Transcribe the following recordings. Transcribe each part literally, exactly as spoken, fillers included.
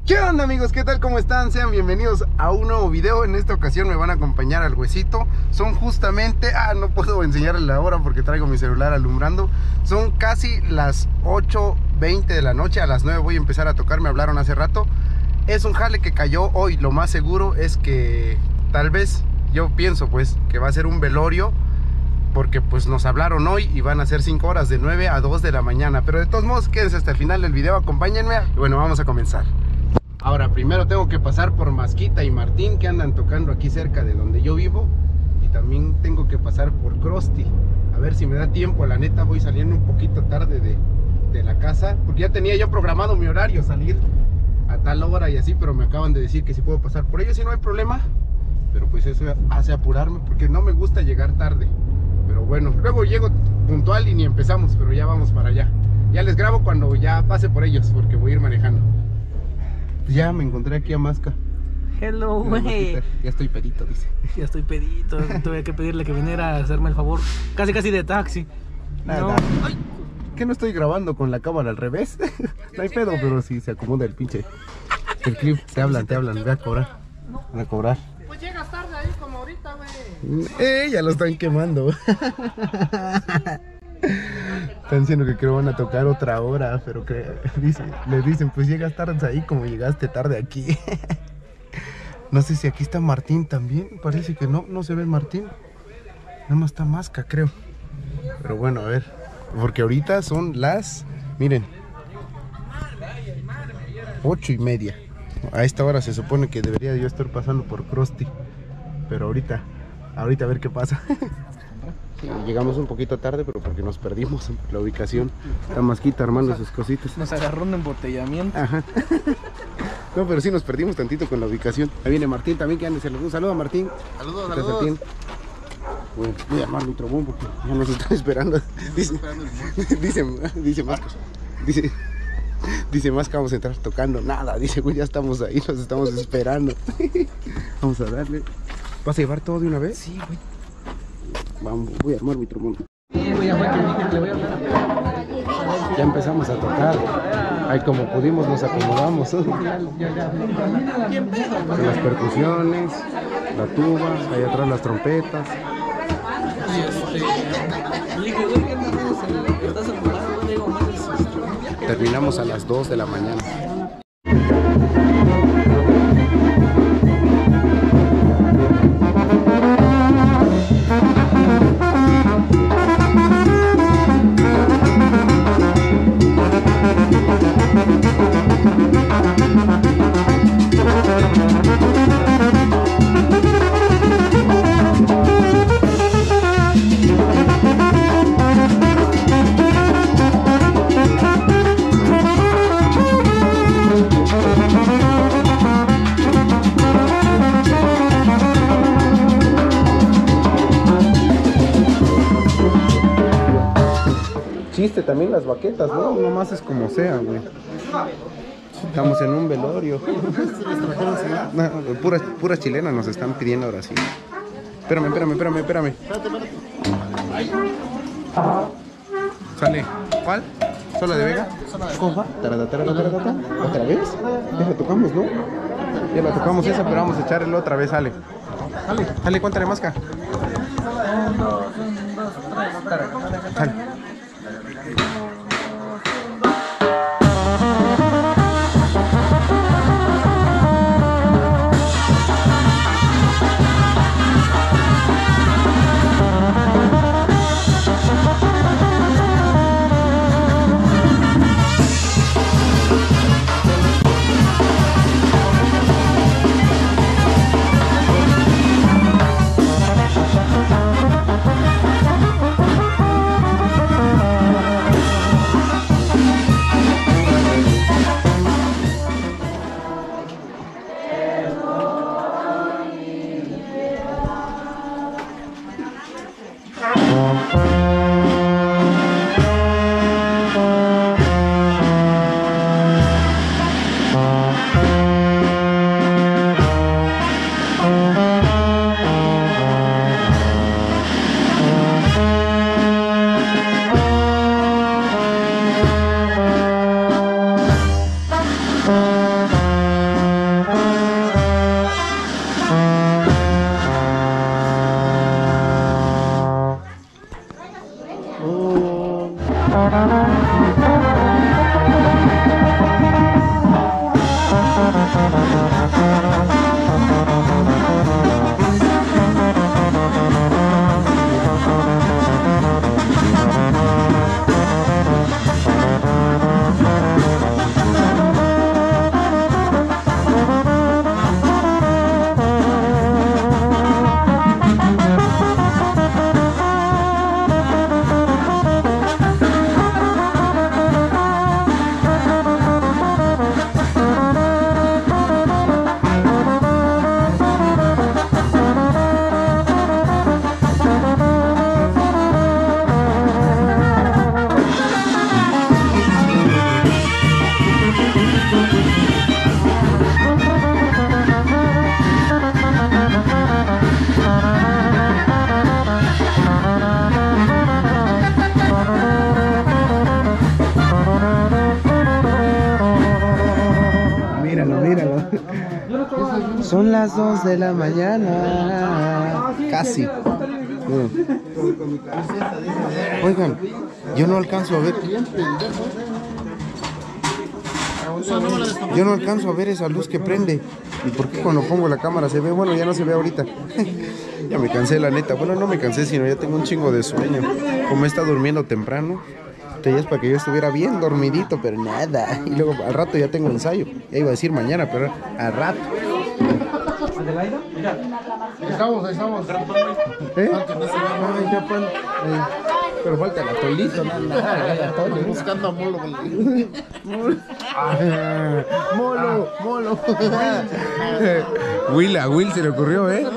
¿Qué onda, amigos? ¿Qué tal? ¿Cómo están? Sean bienvenidos a un nuevo video. En esta ocasión me van a acompañar al Huesito. Son justamente... Ah, no puedo enseñarles la hora porque traigo mi celular alumbrando. Son casi las ocho veinte de la noche. A las nueve voy a empezar a tocar. Me hablaron hace rato. Es un jale que cayó hoy. Lo más seguro es que tal vez, yo pienso pues que va a ser un velorio, porque pues nos hablaron hoy y van a ser cinco horas, de nueve a dos de la mañana. Pero de todos modos, quédense hasta el final del video, acompáñenme. Y bueno, vamos a comenzar. Ahora, primero tengo que pasar por Masquita y Martín, que andan tocando aquí cerca de donde yo vivo. Y también tengo que pasar por Krusty. A ver si me da tiempo. La neta, voy saliendo un poquito tarde de, de la casa, porque ya tenía yo programado mi horario, salir a tal hora y así. Pero me acaban de decir que si puedo pasar por ellos y no hay problema. Pero pues eso hace apurarme, porque no me gusta llegar tarde. Pero bueno, luego llego puntual y ni empezamos, pero ya vamos para allá. Ya les grabo cuando ya pase por ellos, porque voy a ir manejando. Ya me encontré aquí a Masca. Hello, güey. Ya estoy pedito, dice. Ya estoy pedito. Tuve que pedirle que viniera a hacerme el favor. Casi, casi de taxi. Nada. No. Ay. ¿Qué no estoy grabando con la cámara al revés? No hay pedo, pero si se acomoda el pinche. El clip. Te hablan, te hablan. Voy a cobrar. Van a cobrar. Pues llegas tarde ahí como ahorita, güey. Eh, ya lo están quemando. Están diciendo que creo van a tocar otra hora, pero que dice, le dicen, pues llegas tarde ahí como llegaste tarde aquí. No sé si aquí está Martín también. Parece que no, no se ve Martín. Nada más está Masca, creo. Pero bueno, a ver. Porque ahorita son las, miren, ocho y media. A esta hora se supone que debería yo estar pasando por Krusty. Pero ahorita, ahorita a ver qué pasa. Sí, llegamos un poquito tarde, pero porque nos perdimos la ubicación. Está Masquita armando sus cositas. Nos agarró un embotellamiento. Ajá. No, pero sí nos perdimos tantito con la ubicación. Ahí viene Martín también, que anda se un saludo a Martín. Saludos, saludos. Bueno, voy a armar mi tromón porque ya nos están esperando. Dice, dice, dice Masca, dice, dice Masca, vamos a entrar tocando. Nada, dice, güey, ya estamos ahí, nos estamos esperando. Vamos a darle. ¿Vas a llevar todo de una vez? Sí, güey. Vamos, voy a armar mi trombón. Sí, güey, ya fue que dije que le voy a hablar. Ya empezamos a tocar. Ahí como pudimos nos acomodamos. Las percusiones, la tuba, ahí atrás las trompetas. Y este. Le dije, güey, ¿qué andamos? ¿Estás ocupado? Le digo, más. Terminamos a las dos de la mañana. Chiste también las baquetas, ¿no? Nomás es como sea, güey. Estamos en un velorio. No, puras, puras chilenas nos están pidiendo ahora sí. Espérame, espérame, espérame, espérame. Sale. ¿Cuál? ¿Sola de Vega? Coja. Tarada, tarada, tarada, tarada. ¿Otra vez? Ya la tocamos, ¿no? Ya la tocamos esa, pero vamos a echarle otra vez, sale. Sale, sale, cuéntale, Masca. Sale. míralo. Son las dos de la mañana. Casi. Miren. Oigan, yo no alcanzo a ver. Yo no alcanzo a ver esa luz que prende. ¿Y por qué cuando pongo la cámara se ve? Bueno, ya no se ve ahorita. Ya me cansé, la neta. Bueno, no me cansé, sino ya tengo un chingo de sueño. Como he estado durmiendo temprano, ya es para que yo estuviera bien dormidito, pero nada. Y luego al rato ya tengo ensayo. Ya iba a decir mañana, pero al rato. Adelaida, mira. Estamos, ahí estamos. ¿Eh? Ay, ya pan. Ay. Pero falta el atolito, nada. Buscando a Molo. Molo, molo. Will, a Will se le ocurrió, ¿eh?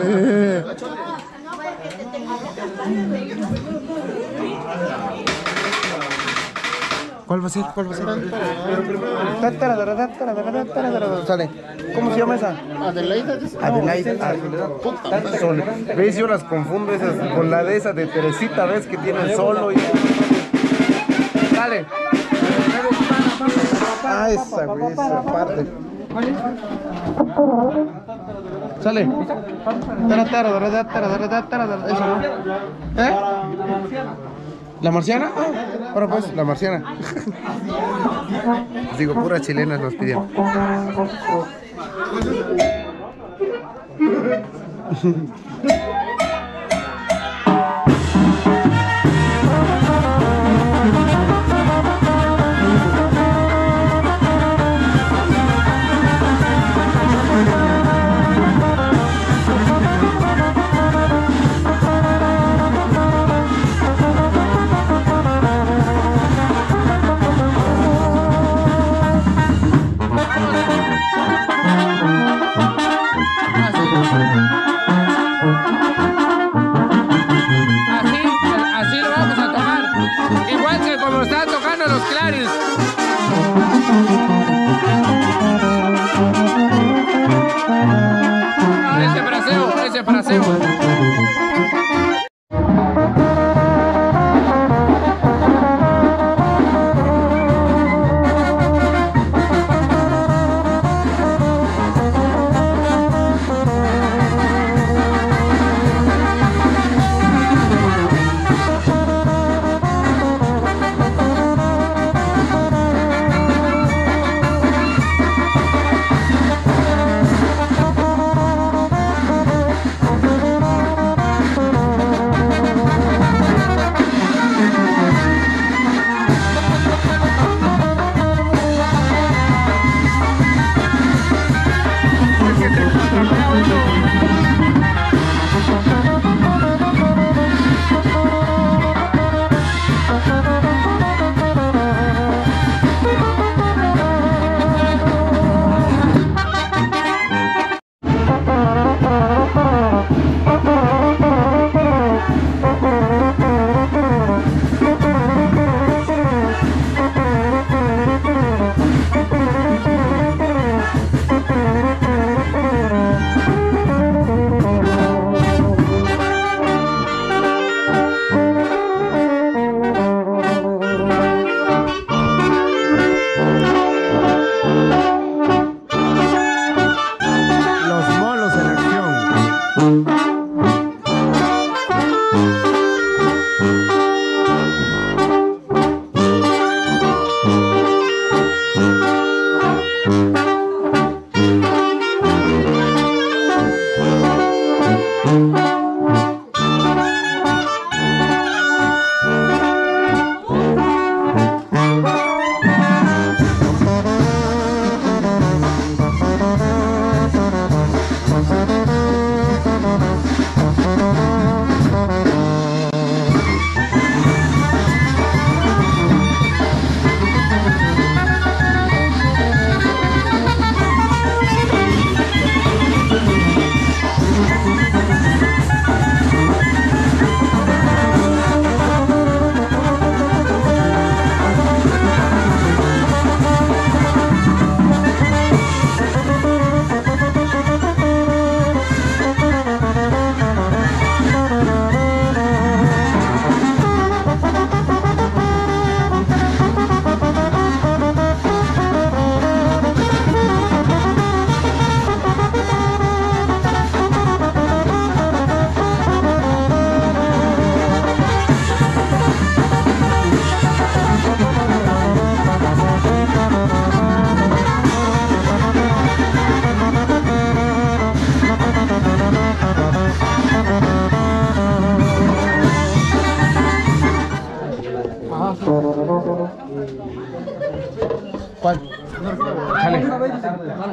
¿Cuál va a ser? ¿Cuál va a ser? Sale. ¿Cómo se llama esa? Adelaida. Adelaida. Sol. ¿Ves? Yo las confundo esas con la de esa de Teresita, ¿ves? Que tiene el solo y... Sale. Ah, esa, güey, esa parte. Sale. Eso, ¿no? ¿Eh? ¿La marciana? Ah, ahora pues, la marciana. Les digo, puras chilenas nos pidieron.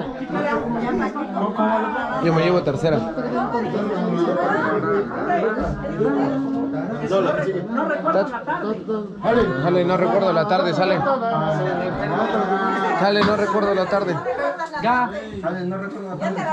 Yo me llevo tercera. Sale, no recuerdo la tarde, sale. Sale, no recuerdo la tarde. Ya. Sale, no recuerdo la tarde.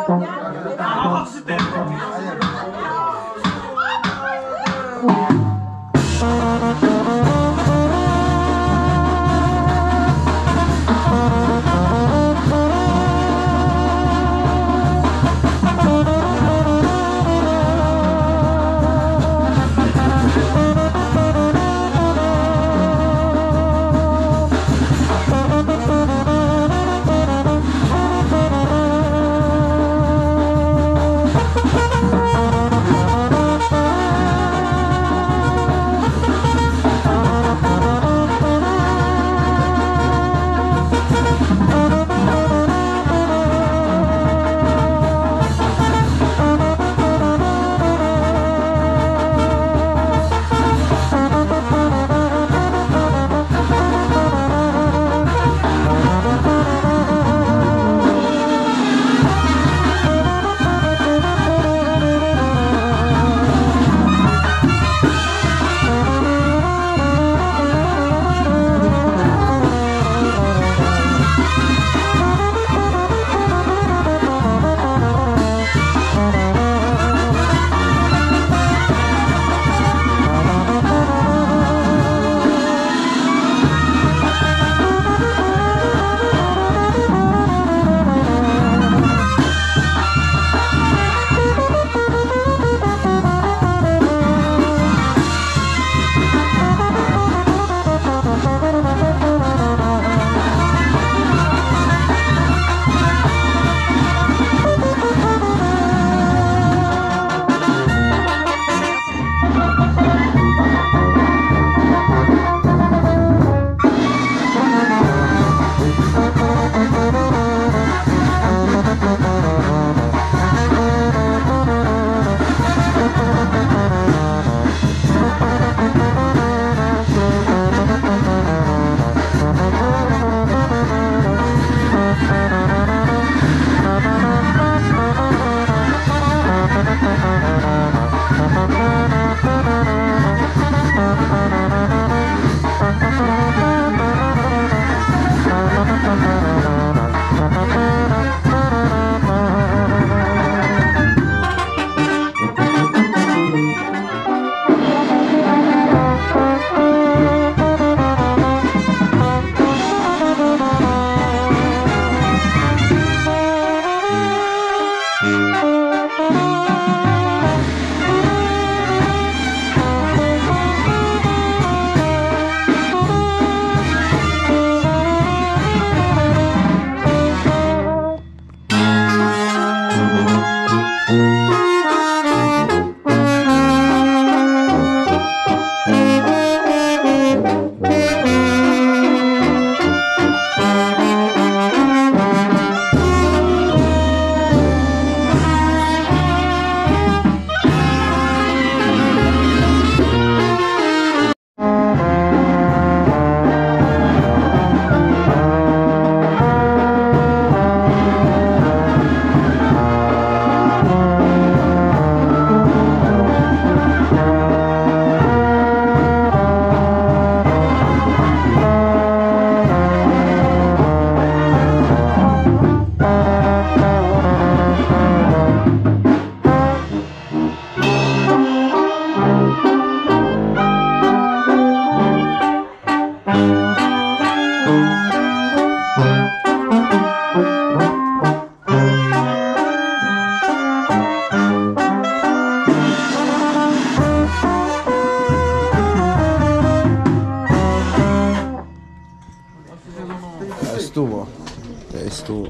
Estuvo, estuvo.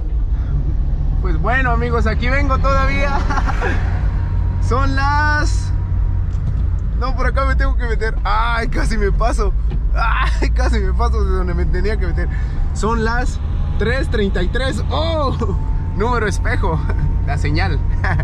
Pues bueno, amigos, aquí vengo todavía. Son las... No, por acá me tengo que meter. Ay, casi me paso. Ay, casi me paso de donde me tenía que meter. Son las tres treinta y tres. Oh, número espejo. La señal.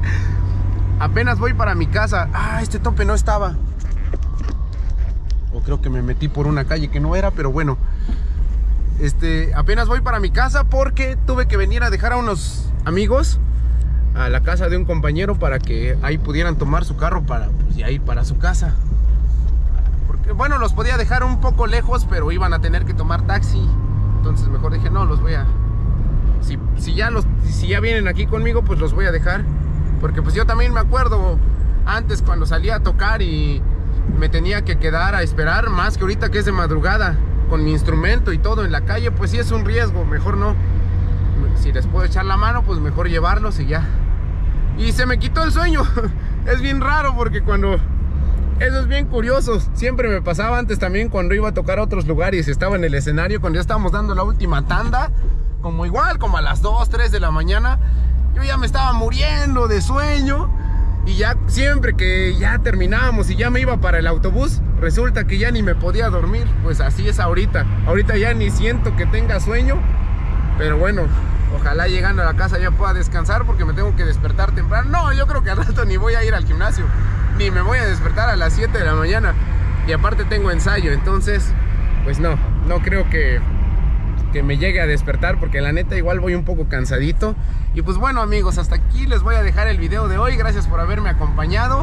Apenas voy para mi casa. Ah, este tope no estaba. O creo que me metí por una calle que no era, pero bueno. Este, apenas voy para mi casa porque tuve que venir a dejar a unos amigos a la casa de un compañero para que ahí pudieran tomar su carro para, pues, ya ir para su casa. Porque, bueno, los podía dejar un poco lejos, pero iban a tener que tomar taxi. Entonces mejor dije, no, los voy a... Si, si, ya los, si ya vienen aquí conmigo, pues los voy a dejar. Porque pues yo también me acuerdo antes cuando salía a tocar y me tenía que quedar a esperar, más que ahorita que es de madrugada, con mi instrumento y todo en la calle, pues sí es un riesgo, mejor no. Si les puedo echar la mano, pues mejor llevarlos y ya. Y se me quitó el sueño. Es bien raro porque cuando... Eso es bien curioso. Siempre me pasaba antes también cuando iba a tocar a otros lugares y estaba en el escenario, cuando ya estábamos dando la última tanda, como igual, como a las dos, tres de la mañana, yo ya me estaba muriendo de sueño. Y ya siempre que ya terminábamos y ya me iba para el autobús, resulta que ya ni me podía dormir. Pues así es ahorita. Ahorita ya ni siento que tenga sueño. Pero bueno, ojalá llegando a la casa ya pueda descansar porque me tengo que despertar temprano. No, yo creo que al rato ni voy a ir al gimnasio, ni me voy a despertar a las siete de la mañana. Y aparte tengo ensayo, entonces pues no, no creo que, que me llegue a despertar, porque la neta igual voy un poco cansadito. Y pues bueno amigos, hasta aquí les voy a dejar el video de hoy. Gracias por haberme acompañado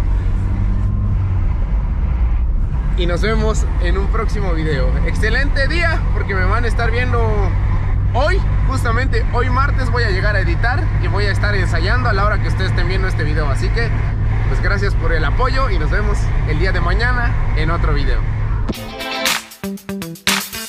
y nos vemos en un próximo video. Excelente día, porque me van a estar viendo hoy, justamente hoy martes voy a llegar a editar y voy a estar ensayando a la hora que ustedes estén viendo este video. Así que pues gracias por el apoyo y nos vemos el día de mañana en otro video.